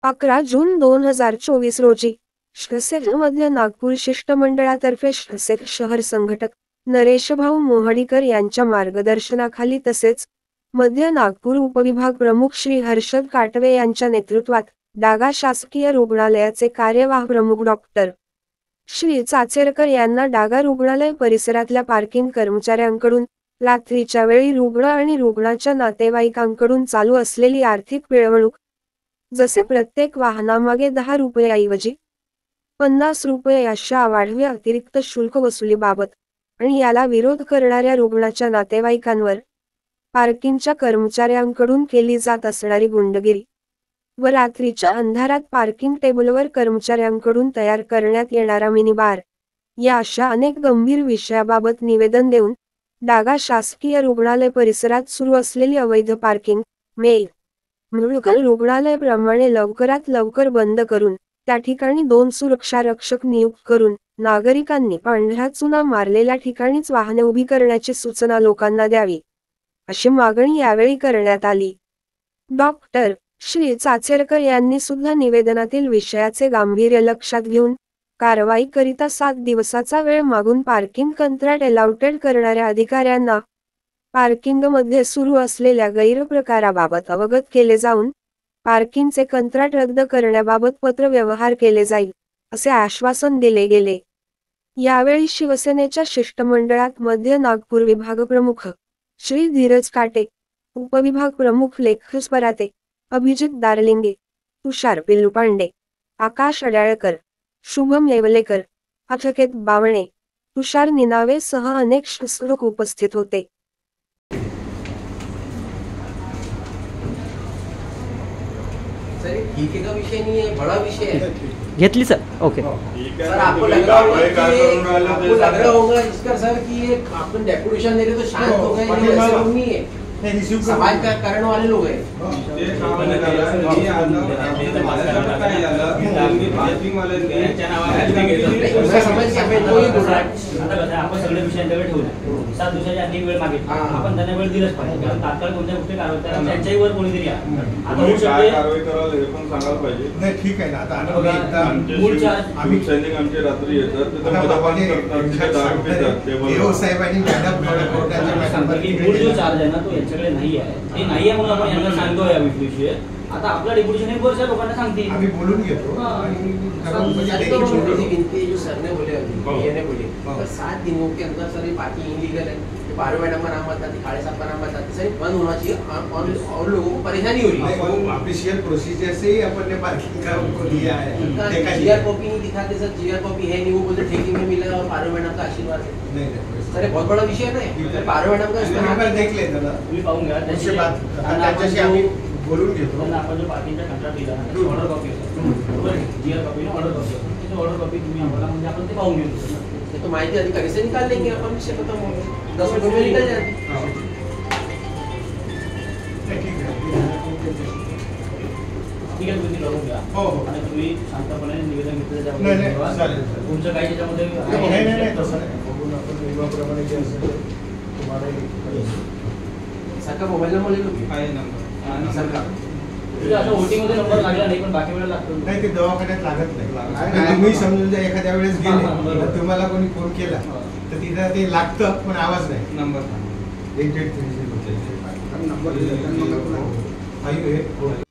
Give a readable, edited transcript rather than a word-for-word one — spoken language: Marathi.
11 जून 2024 रोजी शिवसेना मध्य नागपूर शिष्टमंडळातर्फे शिवसेना शहर संघटक नरेशभाऊ मोहडीकर यांच्या मार्गदर्शनाखाली तसेच मध्य नागपूर उपविभाग प्रमुख श्री हर्षद काटवे यांच्या नेतृत्वात डागा शासकीय रुग्णालयाचे कार्यवाह प्रमुख डॉक्टर श्री चाचेरकर यांना डागा रुग्णालय परिसरातल्या पार्किंग कर्मचाऱ्यांकडून रात्रीच्या वेळी रुग्ण आणि रुग्णाच्या नातेवाईकांकडून चालू असलेली आर्थिक पिळवणूक, जसे प्रत्येक वाहनामागे 10 रुपयाऐवजी 50 रुपये अशा वाढव्या अतिरिक्त शुल्क वसुलीबाबत आणि याला विरोध करणाऱ्या रुग्णाच्या नातेवाईकांवर पार्किंगच्या कर्मचाऱ्यांकडून केली जात असणारी गुंडगिरी व रात्रीच्या अंधारात पार्किंग टेबलवर कर्मचाऱ्यांकडून तयार करण्यात येणारा मिनी बार या अशा अनेक गंभीर विषयाबाबत निवेदन देऊन डागा शासकीय रुग्णालय परिसरात सुरू असलेली अवैध पार्किंग मेडिकल रुग्णालयाप्रमाणे लवकरात लवकर बंद करून त्या ठिकाणी 2 सुरक्षा रक्षक नियुक्त करून नागरिकांनी पांढरा चुना मारलेल्या ठिकाणीच वाहने उभी करण्याची सूचना लोकांना द्यावी, अशी मागणी यावेळी करण्यात आली. डॉक्टर श्री चाचेरकर यांनी सुद्धा निवेदनातील विषयाचे गांभीर्य लक्षात घेऊन कारवाई करिता 7 दिवसाचा वेळ मागून पार्किंग कंत्राट अलॉटेड करणाऱ्या अधिकाऱ्यांना पार्किंगमध्ये सुरू असलेल्या गैरप्रकाराबाबत अवगत केले जाऊन पार्किंगचे कंत्राट रद्द करण्याबाबत पत्रव्यवहार केले जाईल, असे आश्वासन दिले गेले. यावेळी शिवसेनेच्या शिष्टमंडळात मध्य नागपूर विभाग प्रमुख श्री धीरज काटे, उपविभाग प्रमुख लेखस पराते, अभिजित दारलिंगे, तुषार पिल्लूपांडे, आकाश अड्याळकर, शुभम येवलेकर, अथकेत बावणे, तुषार निनावे सह अनेक शिवसैनिक उपस्थित होते. ठीक का विषय नहीं है, बड़ा विषय है. घेतली सर. ओके सर, आपको लग रहा होगा इसका सर कि ये आपने डेपुटेशन दे रहे तो शांत हो गए, ये ऐसा नहीं है. समाज का कारण वाले लोग हैं. आपण सगळे विषयांकडे ठेवले 7 दिवसाची आणखी वेळ मागितली, आपण त्यांना वेळ दिलंच पाहिजे, कारण तात्काळ कोणत्या गोष्टी कारवाई करा त्यांच्याही वर कोणीतरी या. आता होऊ शकते कारवाई करायला हे पण सांगायला पाहिजे. नाही ठीक आहे ना. आता आम्ही सैनिक आमचे रात्री येतात तर मद्यपान करतात, देव साहेबांनी मूळ जो चार्ज आहे ना तो यांच्याकडे नाही आहे, ते नाही आहे म्हणून आपण यांना सांगतोय या विषयी. आता आपला डेप्युटेशन एक वर्ष लोकांना सांगते, आम्ही बोलून घेतो. जो सर ने बोले अभी ये ने बोले पर 7 दिनों के अंदर सर ये पार्किंग इलीगल है. पारो मैडम का नाम बताती, खाड़े साहब का नाम बताती, सर बंद होना चाहिए और लोगों को परेशानी हो रही है. ऑफिशियल प्रोसीजर से ही अपन ने पार्किंग का उनको दिया है. जीआर कॉपी नहीं दिखाते सर, जीआर कॉपी है नहीं, वो बोलते ठेके में मिलेगा और पारो मैडम का आशीर्वाद है. नहीं सर, बहुत बड़ा विषय है. पारो मैडम का इस्तेमाल देख लेते ना, तुम्ही पाहून घ्या. त्याची बात त्याच्याशी आम्ही बोलून घेतो. आपण जो पार्किंगचा कंत्राट दिला ना ऑर्डर कॉपी बरोबर, जीआर कॉपी ना ऑर्डर कॉपी, त्याची ऑर्डर कॉपी तुम्ही आम्हाला म्हणजे आपण ते पाहून घेतो. तो माहिती अधिकारी से निकाल लेंगे अपन, विषय खत्म हो गया. 10 मिनट में निकल जाएंगे. ठीक आहे, तुम्ही करून घ्या. हो हो. आणि तुम्ही शांतपणे निवेदन घेतलं जाईल. तुमचं काही त्याच्यामध्ये नाही तसं नाही. बघून आपण नियमाप्रमाणे जे असेल तुम्हाला सरकार मोबाईल नंबर लिहिलो की आहे नंबर सरकार असं ओटी मध्ये नंबर लागला नाही पण बाकी वेळेला लागतो. नाही, ते दवाखान्यात लागत नाही. तुम्ही समजून जर एखाद्या वेळेस गेले तर तुम्हाला कोणी फोन केला तर तिथं ते लागतं पण आवाज नाही. Number 8830 number